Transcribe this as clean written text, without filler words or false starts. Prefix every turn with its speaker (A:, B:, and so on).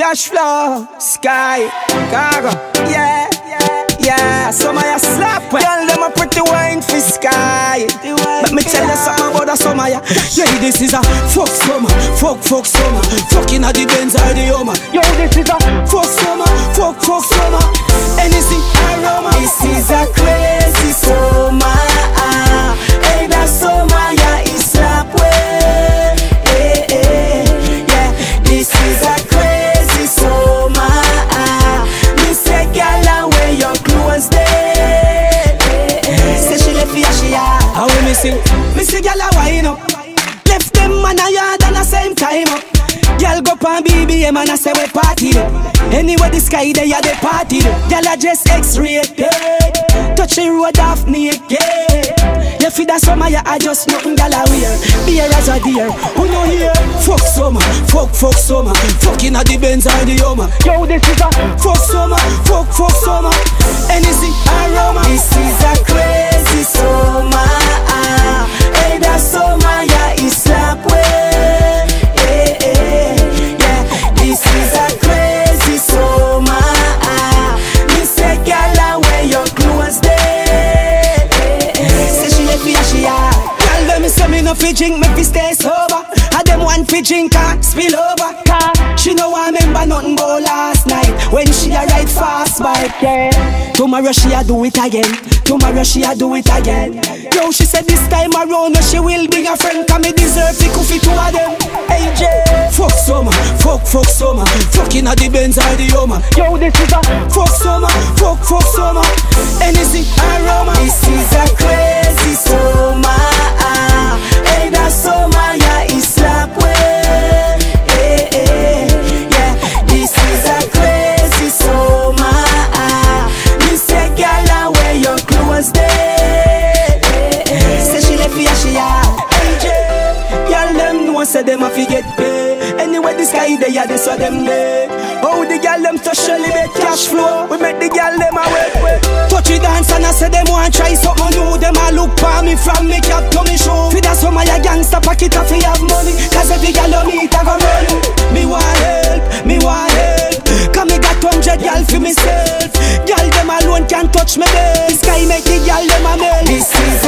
A: Cash flow, sky, cargo, yeah, yeah. Some of ya slap, girl, them a pretty wine for sky. Let me tell you something about the summer, yeah. Yeah, this is a fuck summer, fuck summer. Fucking at the Benz or the Hummer. Yo, this is a fuck summer, fuck summer. Anything aroma. This is a crazy summer. Hey, that summer, yeah, it's slap way. Hey, hey, yeah, this is a crazy summer. Me say, girl, wear your clothes there. Say she left here, she are. How we me say, girl, wine up. Left them man a yard and the same time up. Girl go pan BBM and I say we party there. Anyway the sky they are the party there. Girl I just X-rated. Touch the road off naked. You feel that summer yeah I just nothing girl I wear. Beer as a deer. Who know here? Fuck summer, fuck summer. Fucking at the Benz or the Hummer. Yo this is a fuck summer, fuck summer. Anything aroma. This is a crazy summer. Hey that summer yeah it's slap way. This is a crazy summer. Me say, girl, wear your clothes there. Say she left me as she are. Girl, let me say me no fi drink, me fi stay sober. I them want fi drink and spill over. She no want remember nothing but last night when she a ride fast bike. Yeah. Tomorrow she a do it again. Tomorrow she a do it again. Yo, she said this time around she will bring a friend. Cause me deserve the coffee two of them. AJ, fuck summer, fuck summer. Fucking at the Benz or the Hummer. Yo, this is a fuck summer, fuck summer. Anything aroma. This is a crazy summer. Hey, that summer, yeah, it's slap way. Hey, hey, yeah, this is a crazy summer. Me say, girl, wear your clothes there. Say she left me as she are. Girl, them know say them a fi get paid. Anyway, the sky they are, they saw them there. Oh, the girl them to surely make cash flow. We make the girl them a wait. Touch it dance and I say them want try something new. Them a look for me from me cap to me show. Fi that some of ya gangsta pocket a fi have money. Cause every girl you meet a go run. Me want help, me want help. Cause me got 100 girl for myself. Girl them alone can't touch me there. The sky make the girl them a melt. This is